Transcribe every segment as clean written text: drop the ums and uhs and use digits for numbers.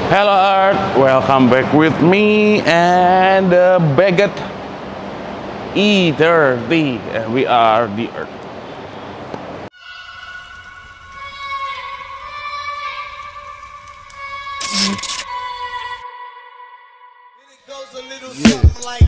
Hello Earth, welcome back with me and the Baguette E30, and we are the Earth. It goes a little something like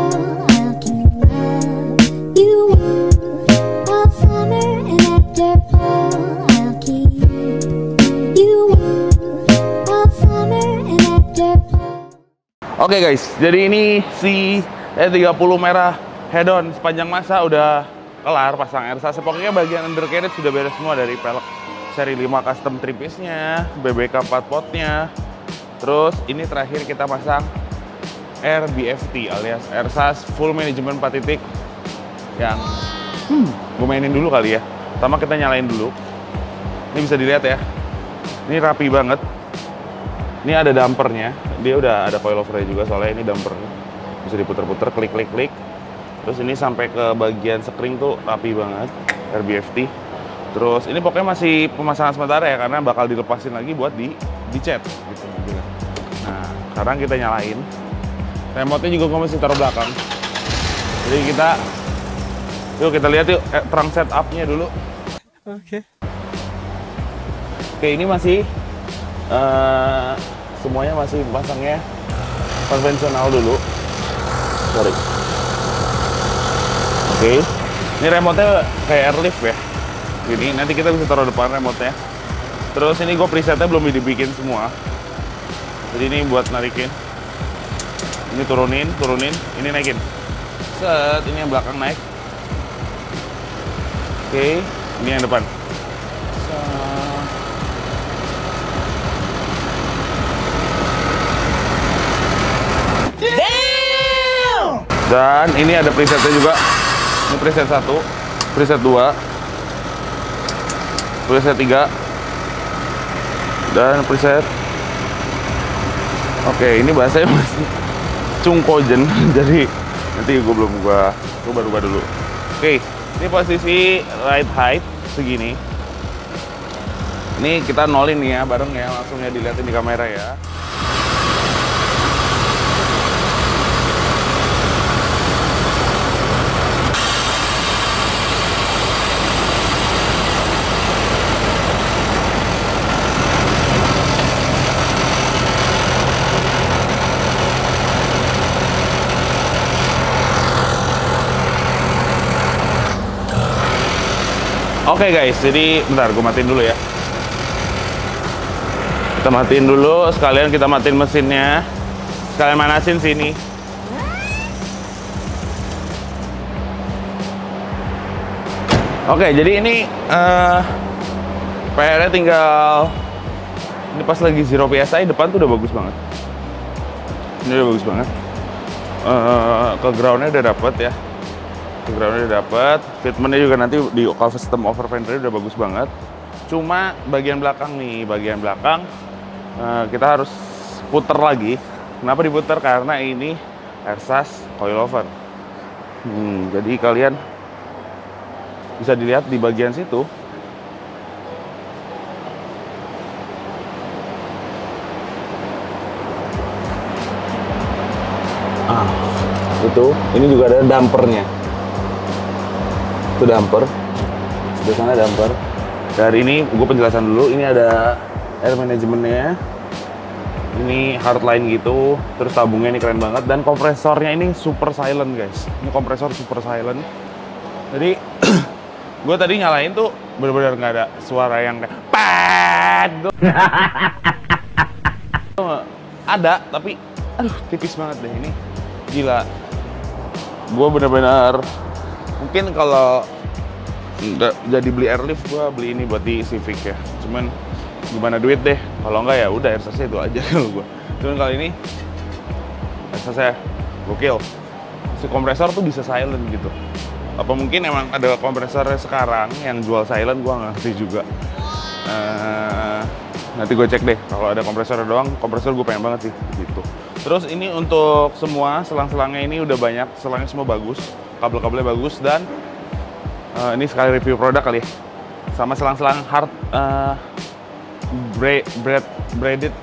Oke guys, jadi ini si E30 merah head-on sepanjang masa udah kelar pasang ersas. Pokoknya bagian undercarriage sudah beres semua, dari pelek seri 5 custom 3 piece-nya, BBK 4 pot-nya. Terus ini terakhir kita pasang RBFT alias ersas full management 4 titik yang gue mainin dulu kali ya. Pertama kita nyalain dulu. Ini bisa dilihat ya. Ini rapi banget. Ini ada dampernya, dia udah ada coilovernya juga, soalnya ini dampernya bisa diputer-puter, klik. Terus ini sampai ke bagian sekring tuh rapi banget, RBFT. Terus ini pokoknya masih pemasangan sementara ya, karena bakal dilepasin lagi buat dicat gitu. Nah, sekarang kita nyalain. Remote-nya juga gue masih taruh belakang. Jadi yuk kita lihat yuk terang setup-nya dulu. Oke, ini masih semuanya masih pasangnya konvensional dulu. Sorry. Oke. Ini remote-nya kayak airlift ya. Gini, nanti kita bisa taruh depan remote-nya. Terus ini gue presetnya belum dibikin semua. Jadi ini buat narikin. Ini turunin, ini naikin. Set, ini yang belakang naik. Oke, ini yang depan. Dan ini ada presetnya juga. Ini preset 1, preset 2, preset 3, dan preset. Oke, ini bahasanya masih cungkojen, jadi nanti gue rubah dulu. Oke, ini posisi ride height segini. Ini kita nolin nih ya, bareng ya, langsung ya dilihatin di kamera ya. Oke guys, jadi bentar gue matiin dulu ya. Kita matiin dulu, sekalian kita matiin mesinnya. Sekalian manasin sini. Oke, jadi ini PR-nya tinggal, ini pas lagi 0 PSI depan tuh udah bagus banget. Ini udah bagus banget. Ke ground-nya udah dapet ya. Groundnya udah dapet, fitmentnya juga nanti di custom over fender udah bagus banget. Cuma bagian belakang nih, kita harus puter lagi. Kenapa diputer? Karena ini ersas coilover. Jadi kalian bisa dilihat di bagian situ. Itu, ini juga ada dampernya. Itu damper, di sana damper. Dari ini gue penjelasan dulu. Ini ada air manajemennya, ini hardline gitu. Terus tabungnya ini keren banget, dan kompresornya ini super silent guys. Ini kompresor super silent. Jadi gue tadi nyalain tuh bener-bener nggak ada suara yang kayak pad. Ada, tapi aduh tipis banget deh ini. Gila. Gue bener-bener, mungkin kalau nggak jadi beli airlift, gue beli ini buat di Civic ya. Cuman gimana duit deh. Kalau nggak ya udah ersasnya itu aja kalau gue. Cuman kali ini ersasnya gokil. Si kompresor tuh bisa silent gitu. Apa mungkin emang ada kompresornya sekarang yang jual silent, gue nggak ngerti juga. Nanti gue cek deh. Kalau ada kompresor doang, kompresor gue pengen banget sih gitu. Terus ini untuk semua selang-selangnya ini udah banyak, selangnya semua bagus, kabel-kabelnya bagus, dan ini sekali review produk kali ya. Sama selang-selang braided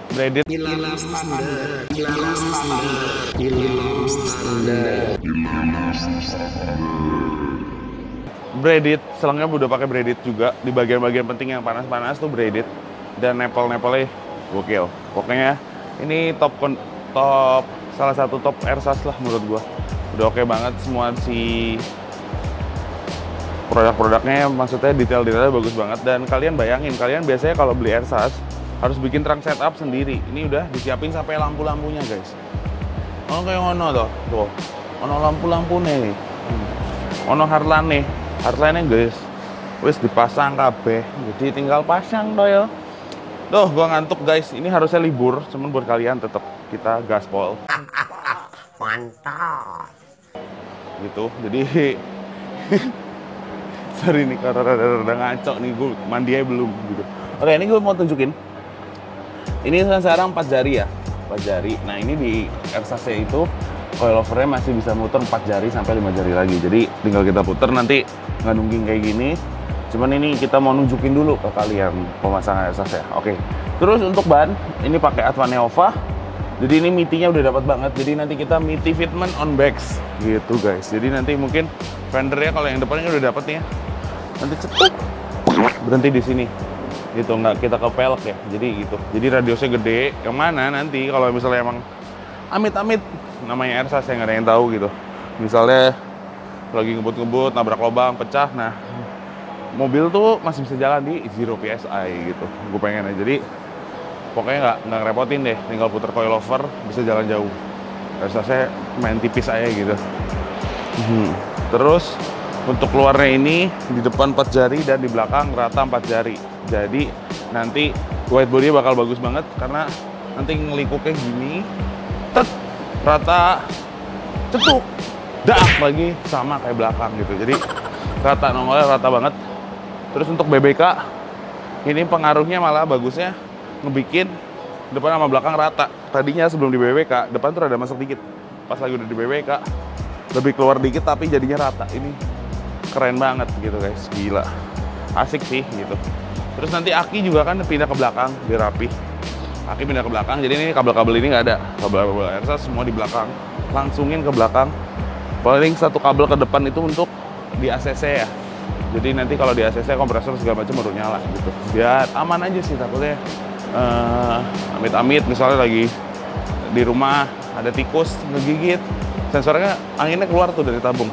braided, selangnya udah pakai braided juga di bagian-bagian penting yang panas-panas tuh braided, dan nempel-nempelnya gokil. Pokoknya ini top salah satu top Airsas lah menurut gua. Udah oke banget semua si produk-produknya, maksudnya detail-detailnya bagus banget. Dan kalian bayangin, kalian biasanya kalau beli Airsas harus bikin trunk setup sendiri. Ini udah disiapin sampai lampu-lampunya guys. Oh kayak ngono tuh, ono lampu-lampu nih, ono Harlane guys, wis dipasang kabeh, jadi tinggal pasang toh ya. Tuh gua ngantuk guys, ini harusnya libur, cuman buat kalian tetap kita gaspol. Mantap. Gitu, jadi sorry nih karena rada ngaco nih, gue mandi aja belum gitu. Oke, ini gue mau tunjukin. Ini sekarang 4 jari ya, 4 jari. Nah ini di Airsasnya itu coilovernya masih bisa muter 4 jari sampai 5 jari lagi. Jadi tinggal kita puter, nanti nggak nungging kayak gini. Cuman ini kita mau nunjukin dulu ke kalian pemasangan Airsasnya. Oke. Terus untuk ban, ini pakai Atwaneova. Jadi ini MITI-nya udah dapat banget. Jadi nanti kita MITI fitment on backs gitu guys. Jadi nanti mungkin fendernya kalau yang depannya udah dapet ya, nanti cetuk berhenti di sini gitu, nggak kita ke pelek ya, jadi gitu. Jadi radiusnya gede, yang mana nanti kalau misalnya emang amit-amit namanya Airsas yang nggak ada yang tahu gitu, misalnya lagi ngebut-ngebut nabrak lubang pecah, nah mobil tuh masih bisa jalan di 0 PSI gitu. Gue pengen aja, jadi pokoknya nggak ngerepotin deh, tinggal puter coilover bisa jalan jauh. Airsasnya main tipis aja gitu. Terus untuk keluarnya ini di depan 4 jari dan di belakang rata 4 jari. Jadi nanti white body bakal bagus banget karena nanti ngelikuknya gini, rata, cetuk, dak lagi sama kayak belakang gitu. Jadi rata, nongolnya rata banget. Terus untuk BBK ini pengaruhnya malah bagusnya ngebikin depan sama belakang rata. Tadinya sebelum di BBK depan tuh rada masuk dikit. Pas lagi udah di BBK lebih keluar dikit tapi jadinya rata. Ini keren banget gitu guys, gila, asik sih gitu. Terus nanti aki juga kan pindah ke belakang, biar rapi. Aki pindah ke belakang, jadi ini kabel-kabel ini nggak ada, kabel-kabel Airsas semua di belakang, langsungin ke belakang. Paling satu kabel ke depan itu untuk di ACC ya. Jadi nanti kalau di ACC kompresor segala macam baru nyala gitu. Biar aman aja sih, takutnya amit-amit misalnya lagi di rumah ada tikus ngegigit, sensornya anginnya keluar tuh dari tabung.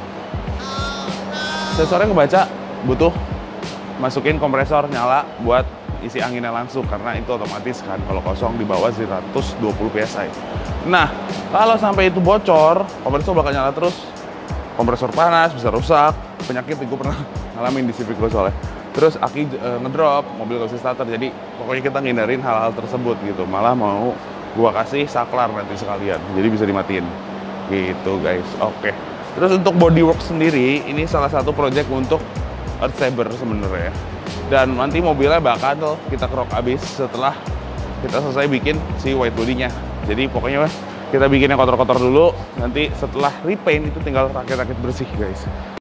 Sensornya ngebaca, butuh masukin kompresor nyala buat isi anginnya langsung, karena itu otomatis kan kalau kosong di bawah 120 PSI. Nah, kalau sampai itu bocor, kompresor bakal nyala terus. Kompresor panas, bisa rusak, penyakit gue pernah ngalamin di Civic gue soalnya. Terus aki ngedrop, mobil gak bisa starter. Jadi pokoknya kita ngindarin hal-hal tersebut gitu. Malah mau gua kasih saklar nanti sekalian, jadi bisa dimatiin gitu guys. Oke. Terus untuk bodywork sendiri, ini salah satu project untuk Earth Saber sebenarnya. Dan nanti mobilnya bakal kita kerok abis setelah kita selesai bikin si white body-nya. Jadi pokoknya kita bikin yang kotor-kotor dulu, nanti setelah repaint itu tinggal rakit-rakit bersih guys.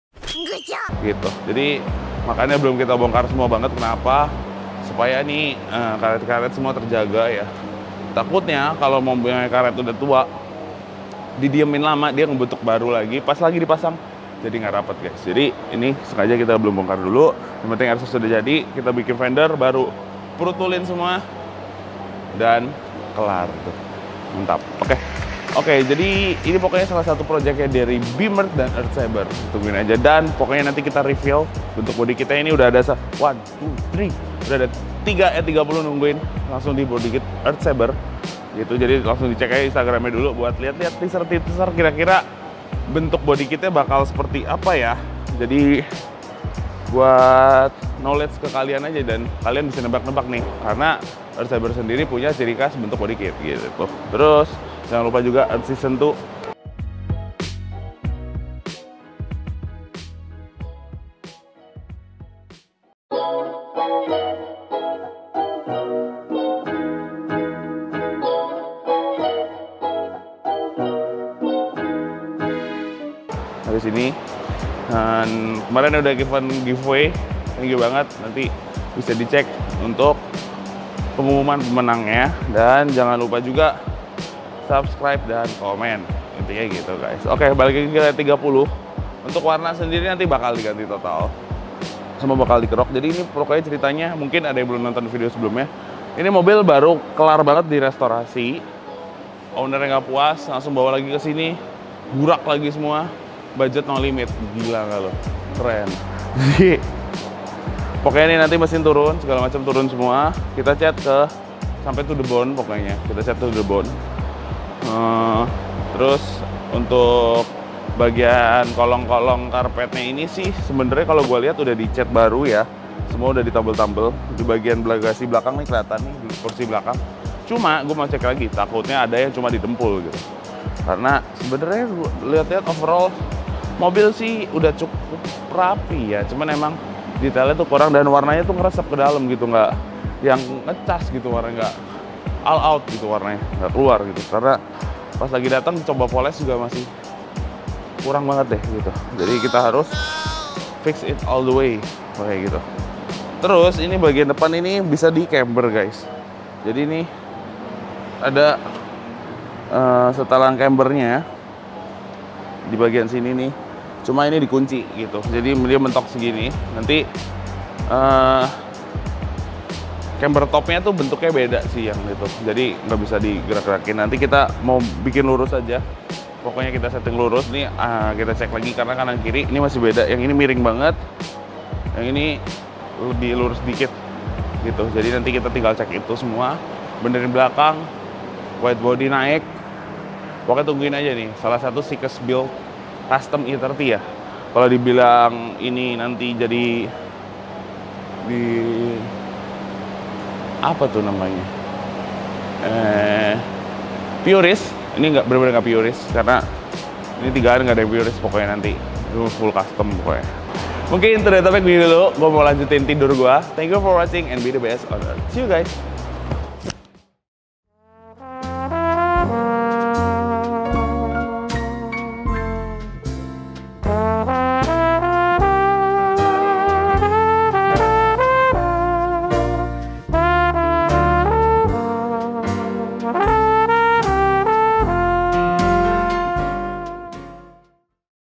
Gitu. Jadi makanya belum kita bongkar semua banget. Kenapa? Supaya nih karet-karet semua terjaga ya. Takutnya kalau mobilnya karet udah tua, didiemin lama dia ngebentuk baru lagi, pas lagi dipasang jadi nggak rapet guys. Jadi ini sengaja kita belum bongkar dulu. Yang penting Airsas sudah jadi, kita bikin fender baru prutulin semua dan kelar tuh. Mantap. Oke, jadi ini pokoknya salah satu proyeknya dari Beamer dan Earth Saber. Tungguin aja, dan pokoknya nanti kita reveal bentuk body kita. Ini udah ada 1, 2, 3, udah ada 3E30 nungguin langsung di body kit Earth Saber gitu. Jadi langsung dicek aja Instagramnya dulu buat lihat-lihat teaser kira-kira bentuk body kitnya bakal seperti apa ya. Jadi buat knowledge ke kalian aja, dan kalian bisa nebak-nebak nih, karena Earth Saber sendiri punya ciri khas bentuk body kit gitu. Terus jangan lupa juga Earth Season 2. Habis ini, dan kemarin udah giveaway, thank you banget. Nanti bisa dicek untuk pengumuman pemenangnya. Dan jangan lupa juga subscribe dan komen, intinya gitu guys. Oke, balik lagi ke 30. Untuk warna sendiri nanti bakal diganti total, semua bakal dikerok. Jadi ini pokoknya ceritanya, mungkin ada yang belum nonton video sebelumnya, ini mobil baru kelar banget di restorasi. Ownernya nggak puas, langsung bawa lagi ke sini, burak lagi semua, budget no limit. Gila nggak lo? Keren. Jadi pokoknya ini nanti mesin turun, segala macam turun semua. Kita cat ke sampai to the bone, pokoknya kita cat to the bone. Terus untuk bagian kolong-kolong karpetnya ini sih sebenarnya kalau gue lihat udah dicat baru ya, semua udah ditambel-tambel. Di bagian bagasi belakang nih kelihatan nih, di kursi belakang. Cuma gue mau cek lagi, takutnya ada yang cuma ditempul gitu. Karena sebenarnya lihat-lihat overall mobil sih udah cukup rapi ya, cuman emang detailnya tuh kurang dan warnanya tuh ngeresep ke dalam gitu, nggak yang ngecas gitu, warnanya nggak all out gitu, warnanya nggak keluar gitu. Karena pas lagi datang coba poles juga masih kurang banget deh gitu. Jadi kita harus fix it all the way kayak gitu. Terus ini bagian depan ini bisa di camber guys. Jadi ini ada setelan cambernya di bagian sini nih. Cuma ini dikunci gitu. Jadi dia mentok segini. Nanti camber topnya tuh bentuknya beda sih yang gitu. Jadi nggak bisa digerak-gerakin. Nanti kita mau bikin lurus aja. Pokoknya kita setting lurus nih, kita cek lagi karena kanan kiri ini masih beda. Yang ini miring banget, yang ini lebih lurus dikit gitu. Jadi nanti kita tinggal cek itu semua, benerin belakang, white body naik. Pokoknya tungguin aja nih, salah satu Seekers build custom E30 ya. Kalau dibilang ini nanti jadi di apa tuh namanya? Purist. Ini nggak benar-benar nggak purist karena ini 3an nggak ada yang purist, pokoknya nanti itu full custom pokoknya. Mungkin itu udah topik video dulu, gue mau lanjutin tidur gue. Thank you for watching and be the best on earth. See you guys.